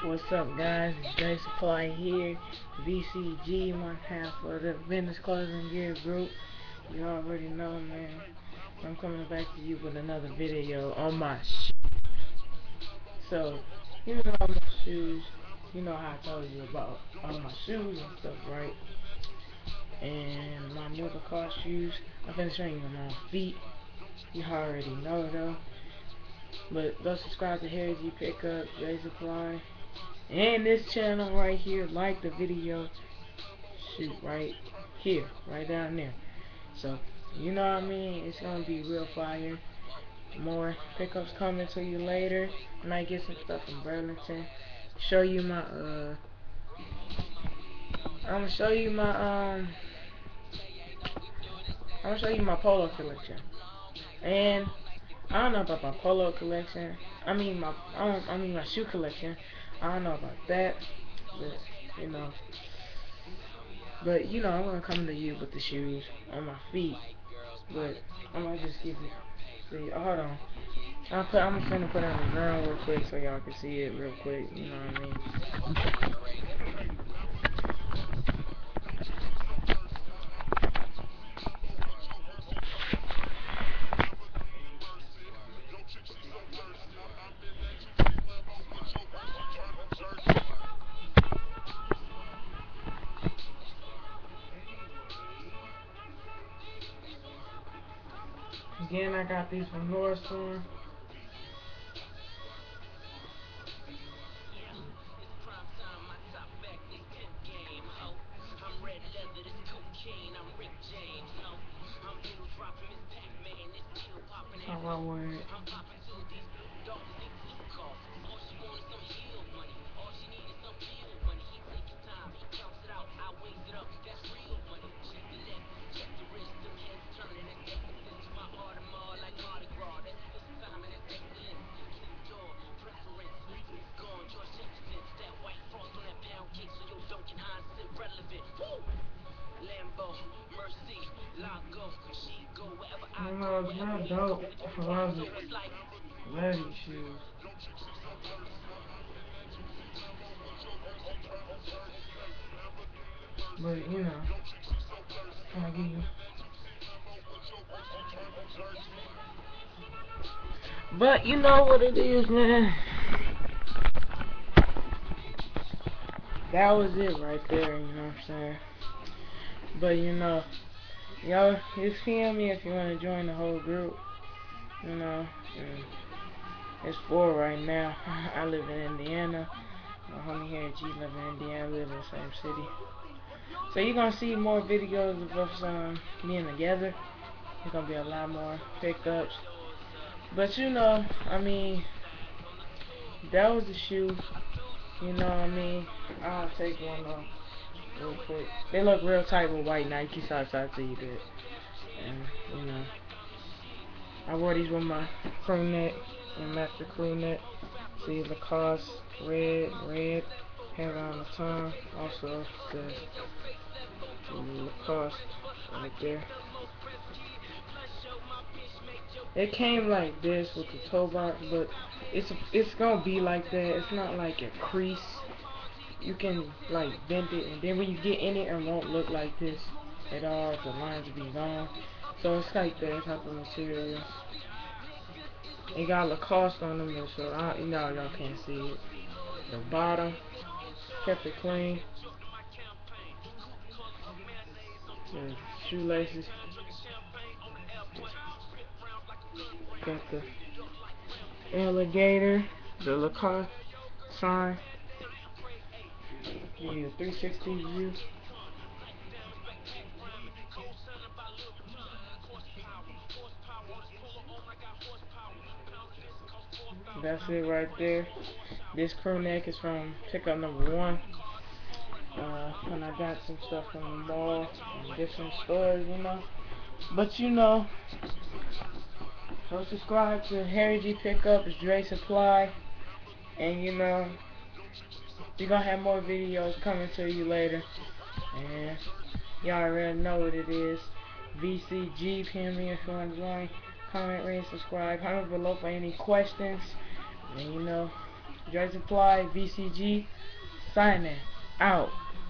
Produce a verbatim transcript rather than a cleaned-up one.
What's up, guys? It's Dre Supply here. V C G, one half of the Vintage Clothing Gear Group. You already know, man. I'm coming back to you with another video on my shoes. So, you know my shoes. You know how I told you about all my shoes and stuff, right? And my new Lacoste shoes. I'm finna show you my feet. You already know, though. But go subscribe to Harry G Pickup, Dre Supply. And this channel right here, like the video, shoot, right here, right down there. So, you know what I mean? It's gonna be real fire. More pickups coming to you later. Might get some stuff from Burlington. Show you my, uh, I'm gonna show you my, um, I'm gonna show you my polo collection. And, I don't know about my polo collection. I mean, my, I, don't, I mean my shoe collection. I don't know about that. But, you know. But, you know, I'm going to come to you with the shoes on my feet. But, I'm going to just give you, see, oh, hold on. I'll put, I'm going to put it on the ground real quick so y'all can see it real quick, you know what I mean? Again, I got these from Nordstrom. How I wear it. No, it's not dope. I love it. Love these shoes. But, you know, can I give you? But, you know what it is, man. That was it right there, you know what I'm saying? But, you know, y'all, just P M me if you want to join the whole group. You know, it's four right now. I live in Indiana. My homie here at G live in Indiana. We live in the same city. So you're going to see more videos of us um, being together. There's going to be a lot more pickups. But you know, I mean, that was the shoe. You know what I mean? I'll take one off real quick. They look real tight with white Nike socks, I'll tell you that. And, you know, I wore these with my crew neck and match the crew neck. See, Lacoste, red, red, have it on the tongue. Also, the, the Lacoste right there. It came like this with the toe box, but it's it's gonna be like that. It's not like a crease. You can like bend it, and then when you get in it, it won't look like this at all. The lines will be gone. So it's like that type of material. It got Lacoste on them, so I, you know y'all can't see it. The bottom kept it clean. The shoelaces. Got the alligator, the Lacoste sign. Give you a three sixty view. That's it right there. This crew neck is from pickup number one. Uh, and I got some stuff from the mall and different stores, you know. But you know, so subscribe to Harry G Pickup, it's Dre Supply, and you know, you're gonna have more videos coming to you later. And y'all already know what it is. V C G, P M me if you want to join. Comment, rate, subscribe. Comment below for any questions. And you know, Dre Supply, V C G, signing out.